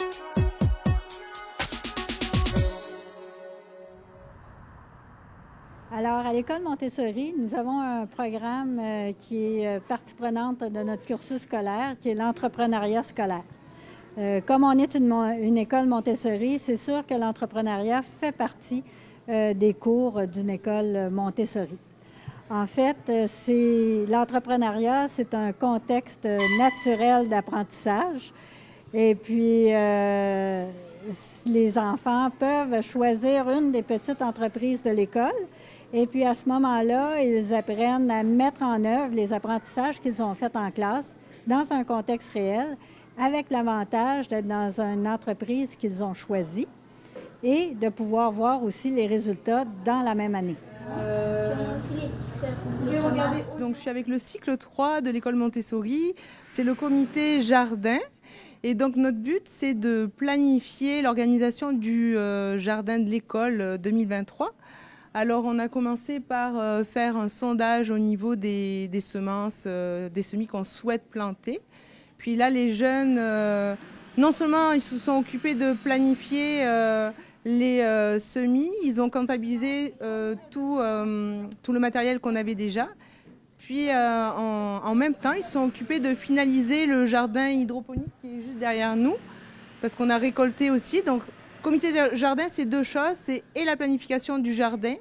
Alors, à l'École Montessori, nous avons un programme qui est partie prenante de notre cursus scolaire, qui est l'entrepreneuriat scolaire. Comme on est une école Montessori, c'est sûr que l'entrepreneuriat fait partie des cours d'une école Montessori. En fait, l'entrepreneuriat, c'est un contexte naturel d'apprentissage. Et puis, les enfants peuvent choisir une des petites entreprises de l'école. Et puis, à ce moment-là, ils apprennent à mettre en œuvre les apprentissages qu'ils ont faits en classe dans un contexte réel, avec l'avantage d'être dans une entreprise qu'ils ont choisie et de pouvoir voir aussi les résultats dans la même année. Donc, je suis avec le cycle 3 de l'école Montessori. C'est le comité jardin. Et donc, notre but, c'est de planifier l'organisation du jardin de l'école 2023. Alors, on a commencé par faire un sondage au niveau des semences, des semis qu'on souhaite planter. Puis là, les jeunes, non seulement ils se sont occupés de planifier les semis, ils ont comptabilisé tout le matériel qu'on avait déjà. Puis en même temps, ils se sont occupés de finaliser le jardin hydroponique qui est juste derrière nous, parce qu'on a récolté aussi. Donc, comité jardin, c'est deux choses, c'est et la planification du jardin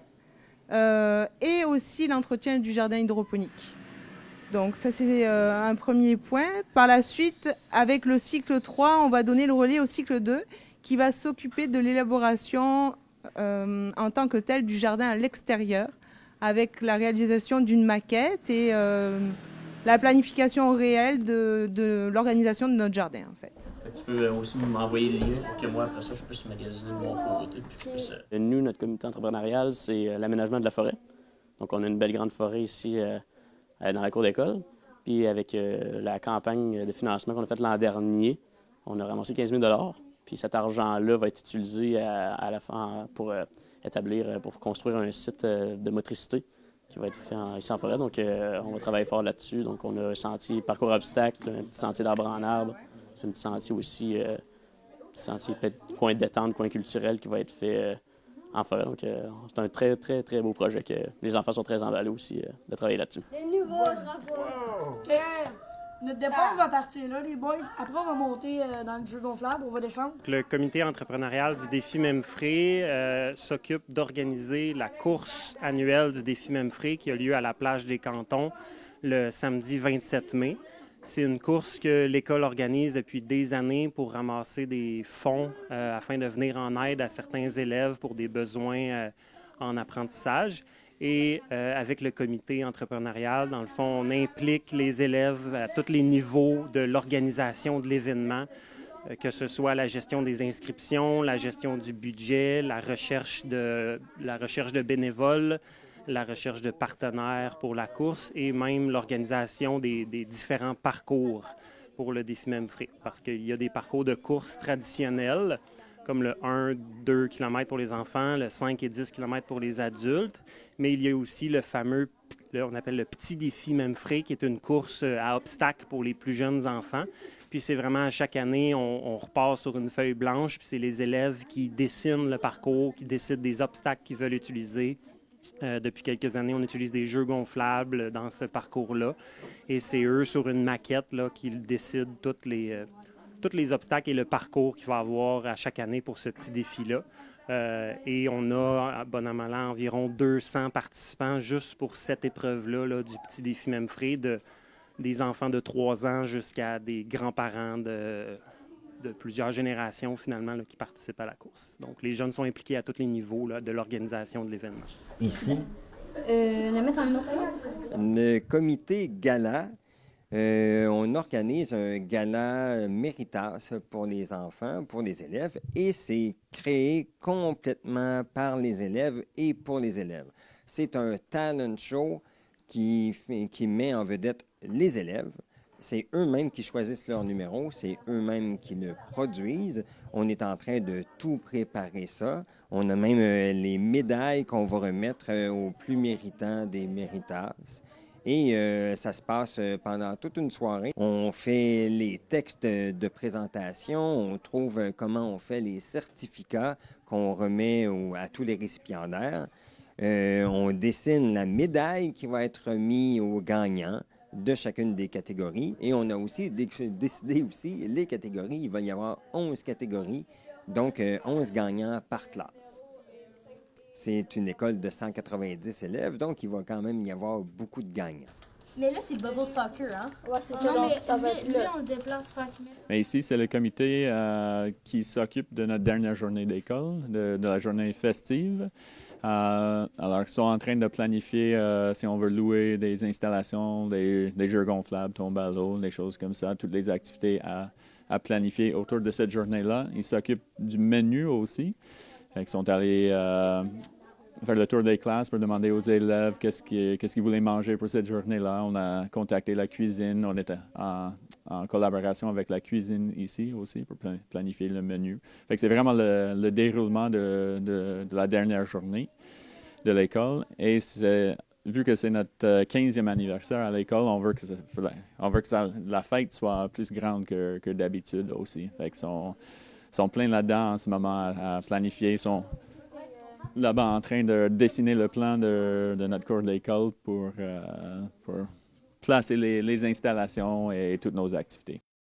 et aussi l'entretien du jardin hydroponique. Donc ça, c'est un premier point. Par la suite, avec le cycle 3, on va donner le relais au cycle 2 qui va s'occuper de l'élaboration en tant que telle du jardin à l'extérieur avec la réalisation d'une maquette et la planification réelle de l'organisation de notre jardin, en fait. Tu peux aussi m'envoyer le lien pour que moi, après ça, je puisse magasiner de mon côté. Nous, notre comité entrepreneurial, c'est l'aménagement de la forêt. Donc, on a une belle grande forêt ici dans la cour d'école. Puis avec la campagne de financement qu'on a faite l'an dernier, on a ramassé 15 000 $. Puis cet argent-là va être utilisé à la fin pour pour construire un site de motricité qui va être fait ici en forêt. Donc, on va travailler fort là-dessus. Donc, on a un sentier parcours obstacle, un petit sentier d'arbre en arbre. C'est un petit sentier aussi, sentier peut-être coin de détente, coin culturel qui va être fait en forêt. Donc, c'est un très, très, très beau projet que les enfants sont très emballés aussi de travailler là-dessus. Les nouveaux drapeaux! Notre départ va partir là, les boys. Après, on va monter dans le jeu gonflable, on va descendre. Le comité entrepreneurial du défi Memphré s'occupe d'organiser la course annuelle du défi Memphré qui a lieu à la plage des Cantons le samedi 27 mai. C'est une course que l'école organise depuis des années pour ramasser des fonds afin de venir en aide à certains élèves pour des besoins en apprentissage. Et avec le comité entrepreneurial, dans le fond, on implique les élèves à tous les niveaux de l'organisation de l'événement, que ce soit la gestion des inscriptions, la gestion du budget, la recherche de bénévoles, la recherche de partenaires pour la course et même l'organisation des différents parcours pour le défi Memphré. Parce qu'il y a des parcours de course traditionnels, comme le 1-2 km pour les enfants, le 5 et 10 km pour les adultes. Mais il y a aussi le fameux, on appelle le petit défi Memphré, qui est une course à obstacles pour les plus jeunes enfants. Puis c'est vraiment, chaque année, on repart sur une feuille blanche, puis c'est les élèves qui dessinent le parcours, qui décident des obstacles qu'ils veulent utiliser. Depuis quelques années, on utilise des jeux gonflables dans ce parcours-là. Et c'est eux, sur une maquette, là, qui décident tous les obstacles et le parcours qu'il va y avoir à chaque année pour ce petit défi-là. Et on a, bon an, mal an, environ 200 participants juste pour cette épreuve-là là, du petit défi Memphré, des enfants de 3 ans jusqu'à des grands-parents de plusieurs générations, finalement, là, qui participent à la course. Donc, les jeunes sont impliqués à tous les niveaux là, de l'organisation de l'événement. Ici, La mettre en autre fois? le comité gala, on organise un gala Méritas pour les enfants, pour les élèves, et c'est créé complètement par les élèves et pour les élèves. C'est un talent show qui met en vedette les élèves. C'est eux-mêmes qui choisissent leur numéro, c'est eux-mêmes qui le produisent. On est en train de tout préparer ça. On a même les médailles qu'on va remettre aux plus méritants des Méritas. Et ça se passe pendant toute une soirée. On fait les textes de présentation, on trouve comment on fait les certificats qu'on remet à tous les récipiendaires. On dessine la médaille qui va être remise aux gagnants de chacune des catégories. Et on a aussi décidé aussi les catégories. Il va y avoir 11 catégories, donc 11 gagnants par classe. C'est une école de 190 élèves, donc il va quand même y avoir beaucoup de gagnants. Mais là, c'est Bubble Soccer, hein? Ouais, c'est ça. Non, Donc, mais ça va être là, là. on déplace 5 000. Mais ici, c'est le comité qui s'occupe de notre dernière journée d'école, de la journée festive. Alors, ils sont en train de planifier, si on veut louer des installations, des jeux gonflables, tombes à l'eau, des choses comme ça, toutes les activités à planifier autour de cette journée-là. Ils s'occupent du menu aussi. Ils sont allés faire le tour des classes pour demander aux élèves qu'est-ce qu'ils voulaient manger pour cette journée-là. On a contacté la cuisine. On était en collaboration avec la cuisine ici aussi pour planifier le menu. Fait que c'est vraiment le déroulement de la dernière journée de l'école. Et vu que c'est notre 15e anniversaire à l'école, on veut que la fête soit plus grande que d'habitude aussi. Fait que sont pleins là-dedans en ce moment à planifier. Ils sont là-bas en train de dessiner le plan de notre cours d'école pour placer les installations et toutes nos activités.